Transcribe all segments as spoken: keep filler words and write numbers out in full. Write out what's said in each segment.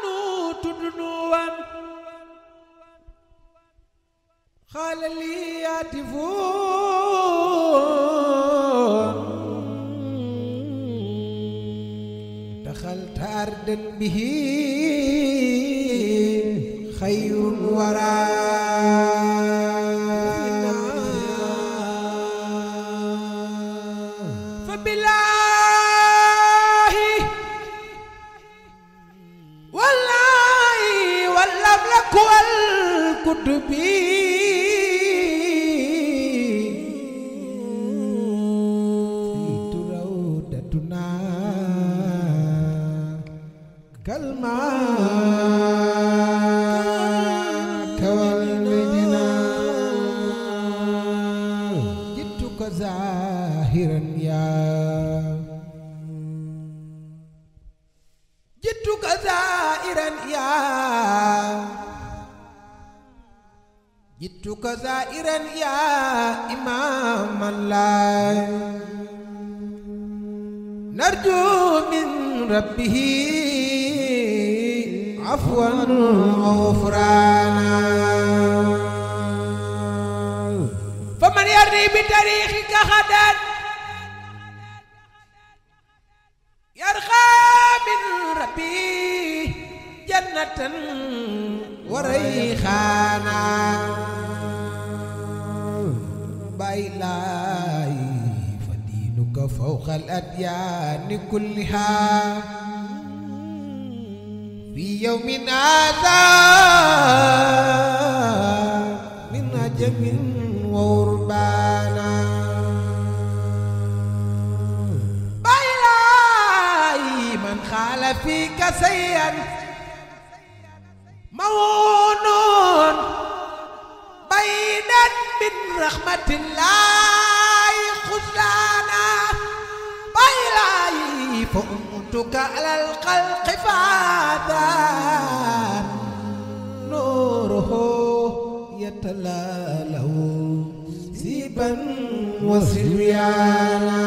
nu tudd nu wan xaala lii yaatifoon daxalta ardan bihi xayrun waraa fa billaahi wallaahi wallaflak wal kutubi fiitu rawdatuna kalma zahiran ya jituka zahiran ya jituka zahiran ya imam Allah narju min rabbih afwan ghufrana faman yarni bi tariqika ghadan yarqa min rabbi jannatan wa rayhana bailai fadinuka fawqa al-adyan kulliha fi yawmin hadha min ajamin ووربانا بايلاي من خال فيك سيئا مونون بعيدا من رحمة الله خذلانا بايلاي فأمتك على الخلق فاذا نوره يتلاله سيبا وسريانا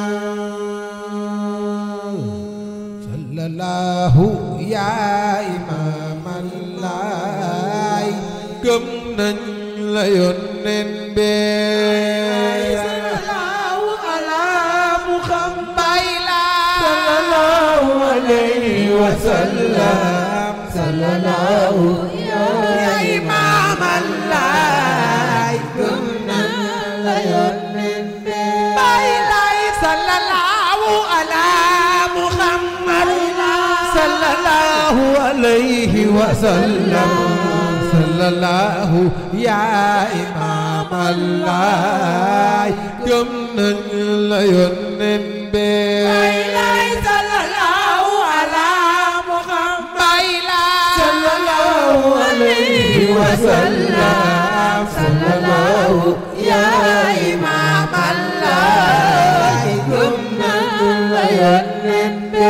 صلى الله يا إمام الله كم نن لا ينن بي صلى الله على محمد صلى الله عليه وسلم صلى الله يا إمام الله كم نن لا ينن بي صلى الله على محمد صلى الله عليه وسلم صلى الله يا إمام الله كم نن لا ينن بي صلى الله على محمد صلى الله عليه وسلم صلى الله يا إمام الله كم نن لا ينن بي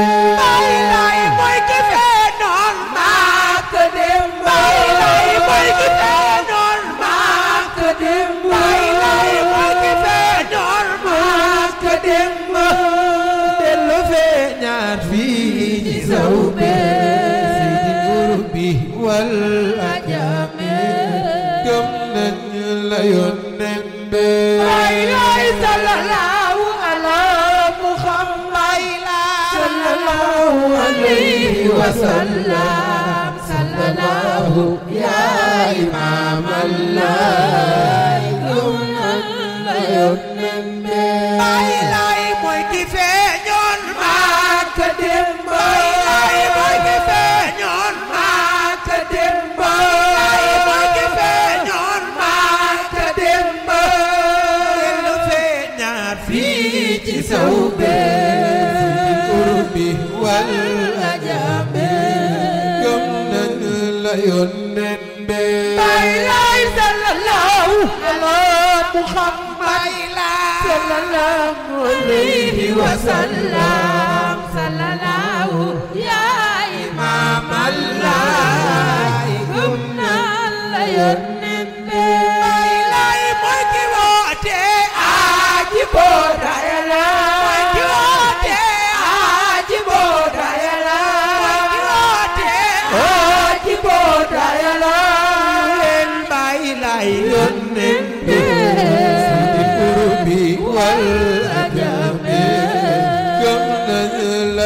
كم نن لا ينن بي صلى الله على محمد صلى الله عليه وسلم صلى الله يا إمام الله كم نن لا ينن بي mooy ki feeñoon Makka démb mooy ki feeñoon Makka démb mooy ki feeñoon Makka démb lu feeñaat fii ci sawbe ci qurbi wal ajami gëm nañ la yónneen be bay sallallahu ala Muhammad sallallahu alayhi wa sallam sallallahu ya imam Allah gëm nañ la yónneen be bay mooy ki woote aji booda yàlla mooy ki woote aji booda yàlla mooy ki woote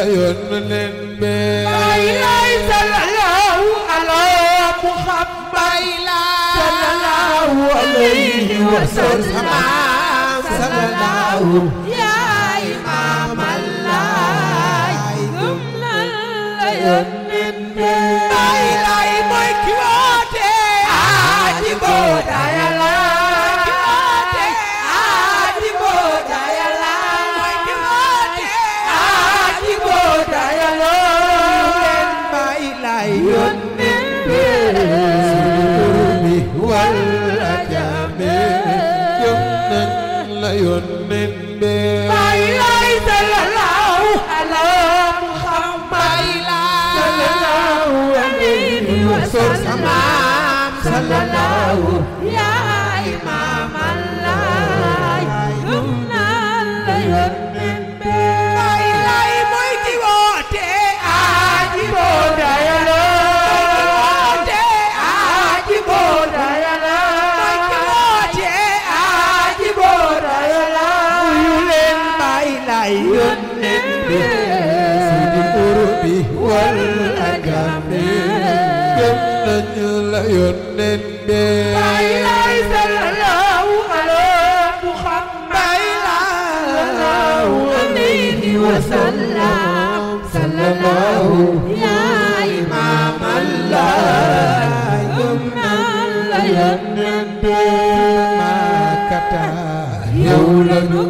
yónneen be bay lay sallallahu ala Muhammad sallallahu alayhi wa sallam sallallahu ya imam Allah gëm nan la yónneen be bay lay mooy ki woote aji booda Yàlla yónneen be bay lay sallallahu ala Muhammad sallallahu alayhi wa sallam sallallahu ya imam Allah gëm nan la yónneen be bay lay mooy ki woote aji booda Yàlla woote aji booda Yàlla mooy ki woote aji booda yónneen be sidi urbi wal agami gëm nañu la yónneen be bay lay sallallahu ala Muhammad sallallahu alayhi wa sallam sallallahu ya imam Allah gëm nan la yónneen be makata yow la nu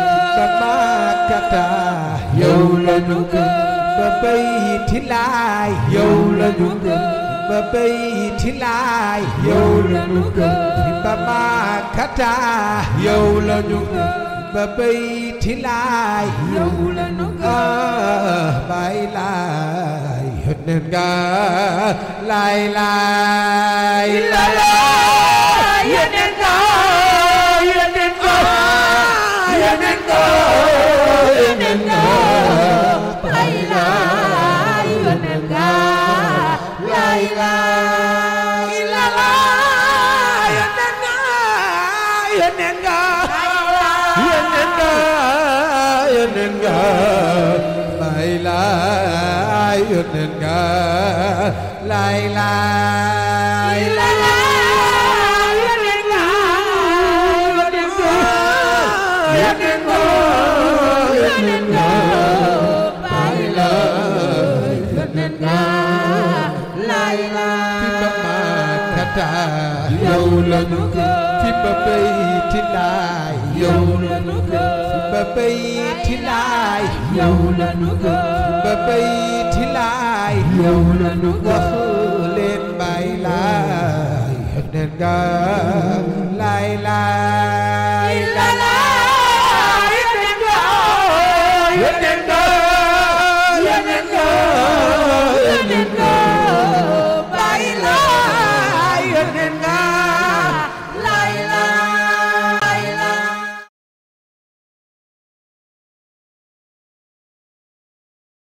kata yow la nu gëm ba bayti laay yow la nu gëm ba bayti laay yow la nu gëm ba makata yow la nu gëm ba bayti laay yow la nu gëm bay laay yónneen nga laay laay la la yónneen nga yónneen nga yónneen nga yónneen nga bay laay yónneen nga laay laay la la yónneen nga yónneen nga yónneen nga yónneen nga bay laay yónneen nga laay laay la la yónneen nga yónneen nga yónneen nga yónneen nga bay laay yónneen nga laay laay fi ba makata yow la nu gëm fi ba bayti laay yow la nu gëm fi ba bayti laay yow la nu gëm ba bayti laay yow la nu gëm wax leen bay laay yónneen nga